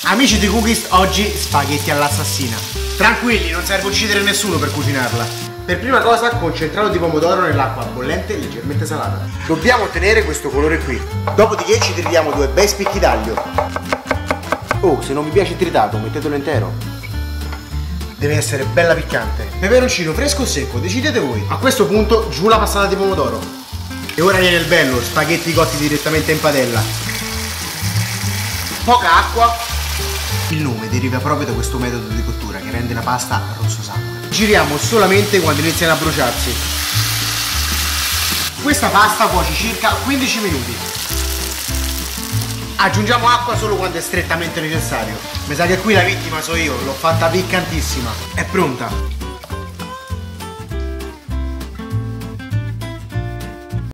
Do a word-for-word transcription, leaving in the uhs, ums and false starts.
Amici di Cookist, oggi spaghetti all'assassina. Tranquilli, non serve uccidere nessuno per cucinarla. Per prima cosa, concentrato di pomodoro nell'acqua bollente leggermente salata. Dobbiamo ottenere questo colore qui. Dopodiché ci tritiamo due bei spicchi d'aglio. Oh, se non vi piace tritato, mettetelo intero. Deve essere bella piccante. Peperoncino fresco o secco, decidete voi. A questo punto giù la passata di pomodoro. E ora viene il bello, spaghetti cotti direttamente in padella. Poca acqua. Il nome deriva proprio da questo metodo di cottura che rende la pasta rosso sangue. Giriamo solamente quando iniziano a bruciarsi. Questa pasta cuoce circa quindici minuti. Aggiungiamo acqua solo quando è strettamente necessario. Mi sa che qui la vittima so io, l'ho fatta piccantissima. È pronta.